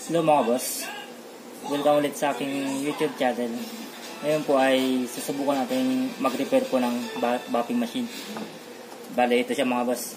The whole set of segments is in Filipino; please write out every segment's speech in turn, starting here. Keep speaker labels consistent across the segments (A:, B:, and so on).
A: Hello mga boss, welcome ulit sa aking YouTube channel. Ngayon po ay susubukan natin mag-repair po ng buffing machine. Bale, ito siya mga boss.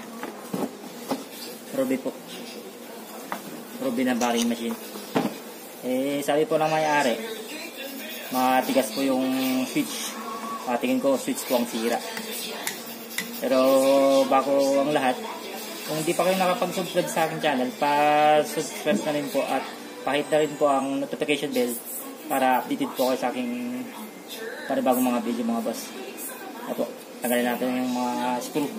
A: Ruby po. Ruby na buffing machine. Sabi po ng may-ari, matigas po yung switch. Tingin ko switch po ang sira. Pero bago ang lahat, kung hindi pa kayo nakapag-subscribe sa aking channel, pa-subscribe na rin po at pakita rin po ang notification bell para updated po kayo sa aking panibagong mga video mga boss. Ito, tanggalin natin yung mga screw.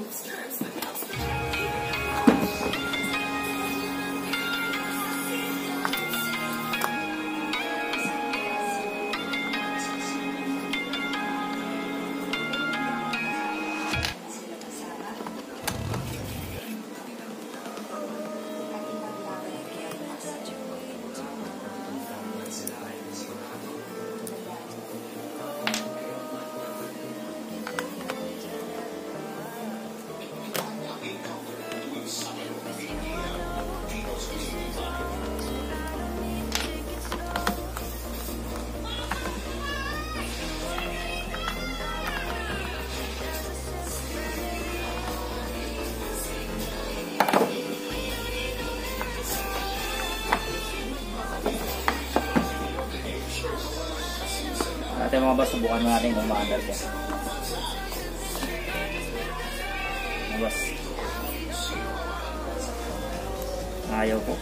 A: Ito mga boss, subukan natin kung maandar siya. Mga boss, ayaw po.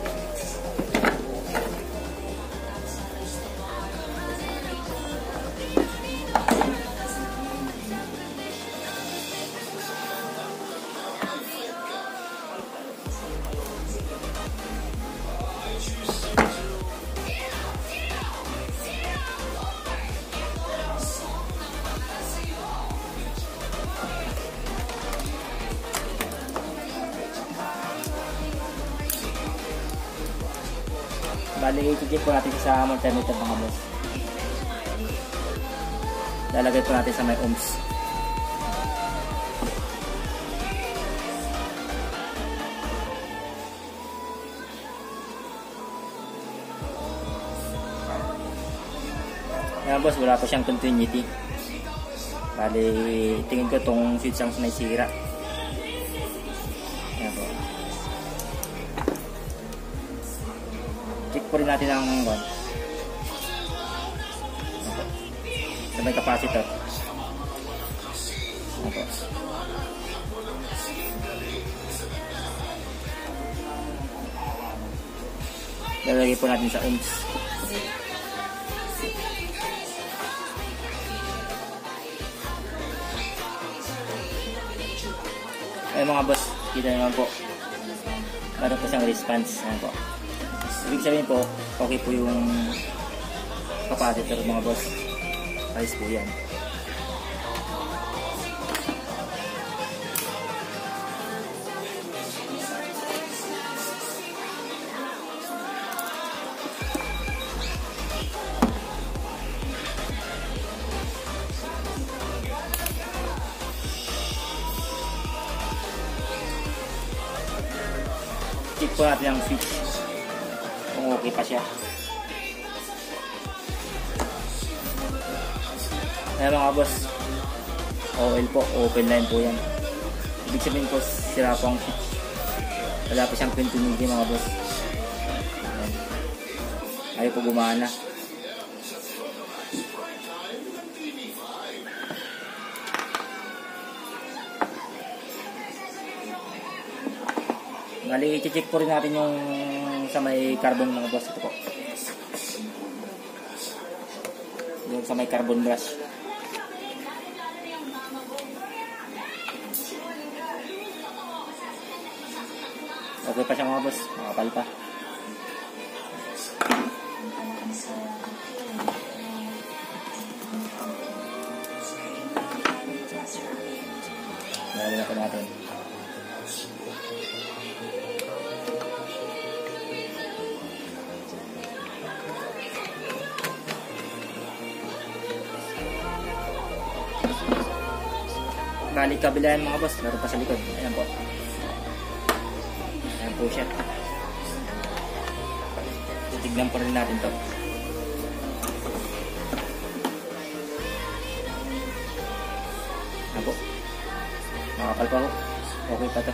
A: Bali, i-check po natin sa multimeter mga boss. Lalagay po natin sa may ohms. Ayan boss, wala pa siyang continuity. Bali, tingin ko itong switch ang may sira. Ayan po. Check po rin natin ang sa may capacitor. Lalagay po natin sa ohms. Ay mga boss, kita naman po. Meron po siyang response. Ayan po. Ibig sabihin po, okay po yung capacitor mga boss. Ayos po yan. Check po natin ang switch kung okay pa siya. Ayan mga boss, oil po, open line po yan. Ibig sabihin po, sira po ang switch. Wala pa siyang continuity mga boss. Ayan. Ayaw po gumana. Bali, i-check po rin natin yung sa may carbon mga boss. Ito po. Yung sa may carbon brush. Okay pa siya mga boss. Makapal pa. Lalagyan na po natin. Balik kabilaan mga boss, meron pa sa likod. Ayan po. Ayan po siya. Titignan po rin natin to. Ano po? Makapal pa po. Okay pa to.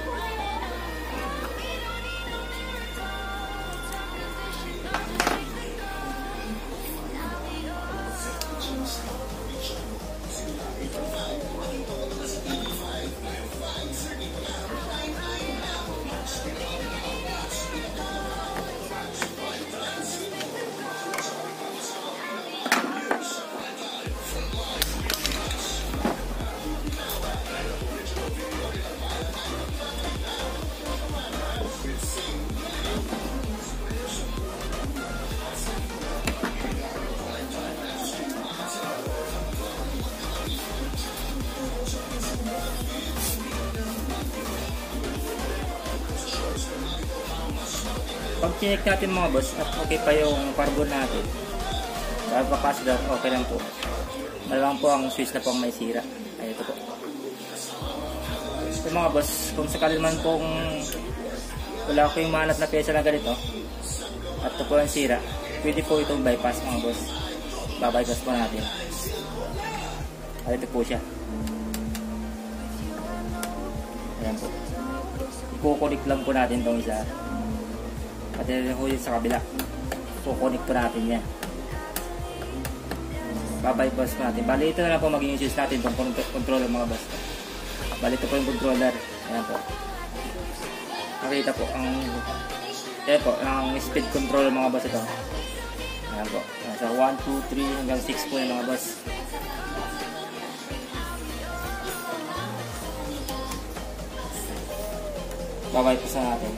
A: Pag chinek natin mga boss at okay pa yung carbon natin, sa capacitor, okay lang po. Malamang po ang switch na po may sira. Ay, ito po. So mga boss, kung sakali naman pong wala ko yung mahanap na pyesa na ganito at ito po ang sira, pwede po itong bypass mga boss. Babypass po natin. At ito po siya. Ayan po. Ikukunik lang po natin itong isa. At yung huli sa kabila, kukunik po natin yan. Babypass po natin. Bali ito na lang po maging switch natin itong controller mga boss. Bali ito po yung controller. Ayan po. Makita po ang ayan po, ang speed controller mga boss ito. Ayan po. Sa 1, 2, 3 hanggang 6 po yung mga boss. Babypass na natin.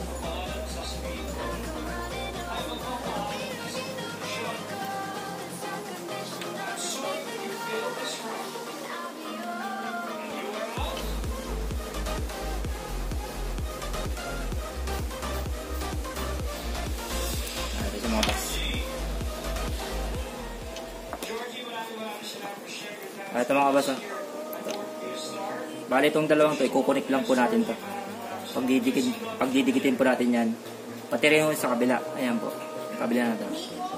A: Ito mga boss, bali itong dalawang to, ikukunik lang po natin to. Pagdidikitin po natin yan, pati rin yung sa kabila. Ayan po, kabila na to.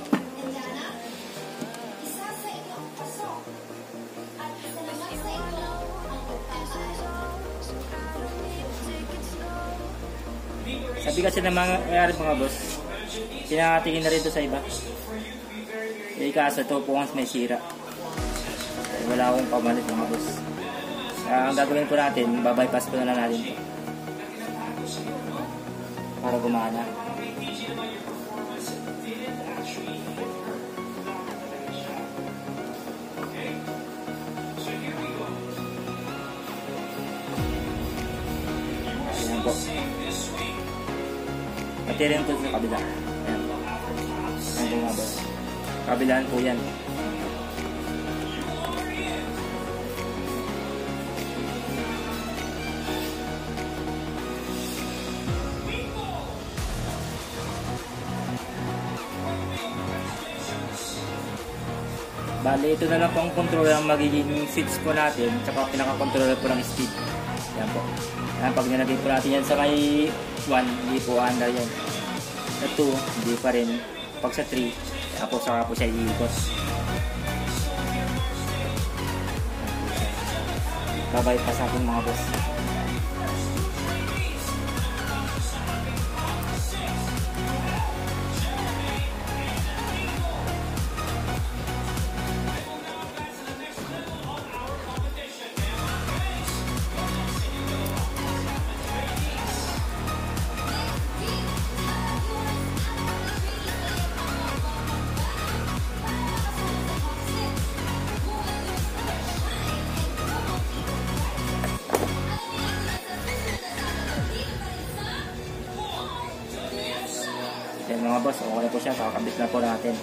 A: Sabi kasi na mga boss, pinakatingin na rin to sa iba. Kaso ito po may sira. Wala akong pamalit mga boss. Ang gagawin po natin, babypass po na natin ito para gumana. Ayan po. Pati rin ito sa kabila. Ayan po. Ayan po mga boss. Kabilaan po yan. Bali, ito na lang po ang controller ang magiging switch po natin, tsaka pinaka-controller po ng speed. Yan po. Yan, pag nilagay po natin yan sa may 1, hindi po under yan. Sa 2, hindi pa rin. Pag sa 3, yan po, saka po siya iikot. Babypass natin mga boss. Yan mga boss, okay na po siya, kakabit na po natin.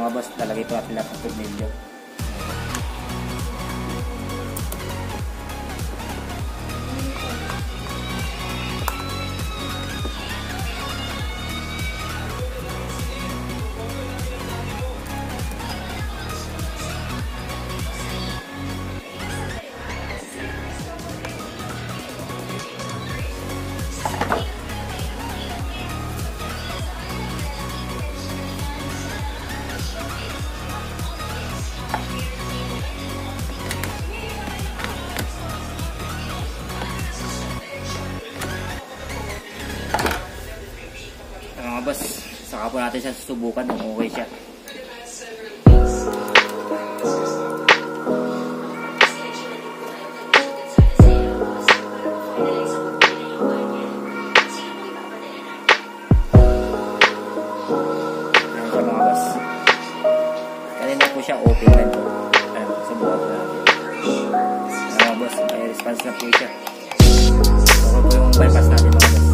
A: mga boss, lalagay po natin lahat ng tornilyo. Mga boss, saka po natin siya susubukan kung okay siya. Ayan siya mga boss. Kanina po siya open man po. Ayan, subukan po natin. Ayan mga boss, may response na po siya. Okay po yung bypass natin mga boss.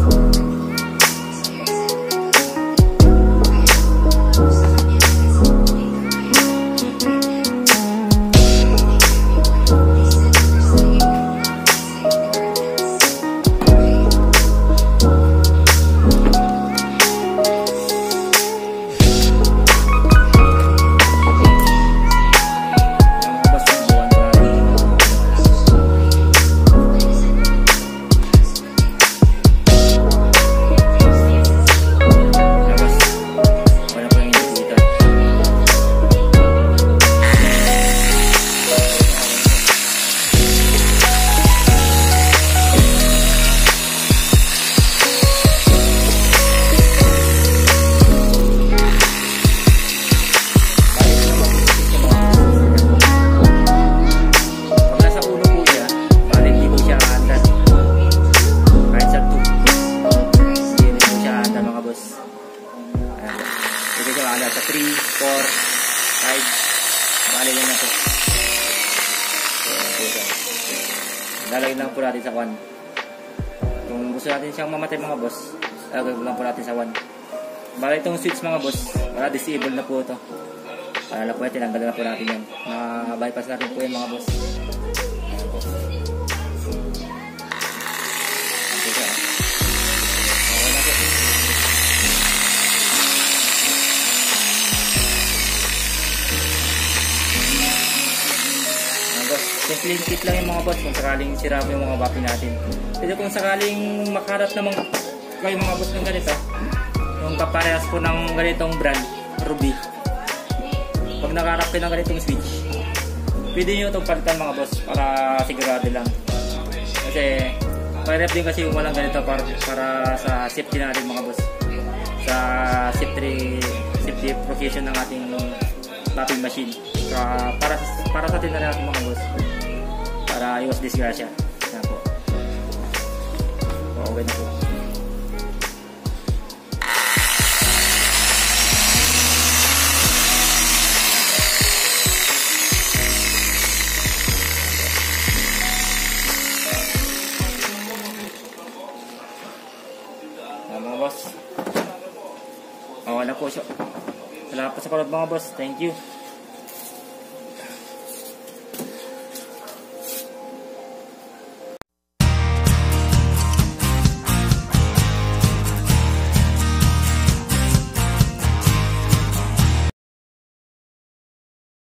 A: Ito siya mga sa 3, 4, 5. Bali lang na po. Lalagyan lang po natin sa 1. Kung gusto natin siyang mamatay mga boss, lalagyan lang po natin sa 1. Bali itong switch mga boss, para disable na po ito. Para na po natin, tanggalin na po natin yan. Na-bypass natin po yan mga boss. Simple kit lang yung mga boss kung sakaling sira mo yung mga vacuum natin. Pero kung sakaling makarat naman kayo mga boss ng ganito, yung kaparehas po ng ganitong brand, Ruby, pag nakaharap kayo ng ganitong switch, pwede nyo itong palitan mga boss para sigurado lang. Kasi parehas din kasi yung walang ganito para sa safety natin mga boss, sa safety protection ng ating vacuum machine. Para sa atin na natin mga boss, para iwas disgrasya. Yan po. Okay na po. Yan mga boss. Okay na po siya. Salamat po sa panood mga boss. Thank you.